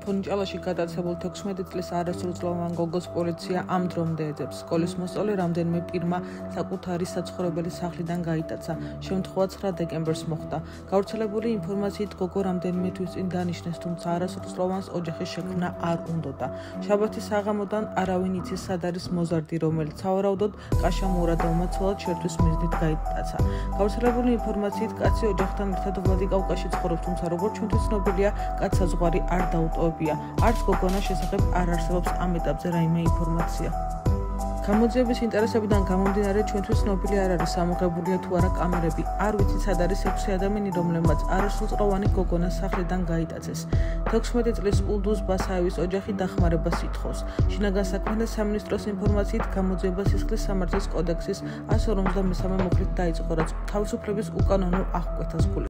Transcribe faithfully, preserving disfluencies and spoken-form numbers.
თონიჭალაში გადაცებულ თექვსმეტი წლის არასრულწლოვან გოგოს პოლიცია ამ დრომდე ეძებს. სკოლის მოსწავლე რამდენიმე პირმა საკუთარი საცხოვრებელი სახლიდან გაიტაცა. შემთხვევა ცხრა დეკემბერს მოხდა. გავრცელებული ინფორმაციით გოგო რამდენიმე თვის წინ დანიშნეს, თუმცა არასრულწლოვანს ოჯახის შექმნა არ უნდოდა. შაბათის საღამოდან არავინ იცის სად არის მოზარდი, რომელიც სავარაუდოდ კაშა მურადოვმა ცოლად შერთვის მიზნით გაიტაცა. გავრცელებული ინფორმაციით კაცი ოჯახთან ერთად ვლადიკავკაში ცხოვრობს, თუმცა როგორც ჩვენთვის ცნობილია, კაცს საზღვარი არ დაუტოვებია. არც გოგონას შესახებ არ არსებობს ამ ეტაპზე რაიმე ინფორმაცია. გამოძიების ინტერესებიდან გამომდინარე ჩვენთვის ცნობილი არ არის ამოღებულია თუ არა კამერები. არ ვიცით სად არის ექვსი ადამიანი, რომლებმაც არასრულწლოვანი გოგონას სახლიდან გაიტაცეს. თექვსმეტი წლის ულდუს ბასაევის ოჯახი დახმარებას ითხოვს. შინაგან საქმეთა სამინისტროს ინფორმაციით გამოძიება სისხლის სამართლის კოდექსის ასი ორმოცდამესამე მუხლით დაიწყო, რაც თავისუფლების უკანონო აღკვეთას გულისხმობს.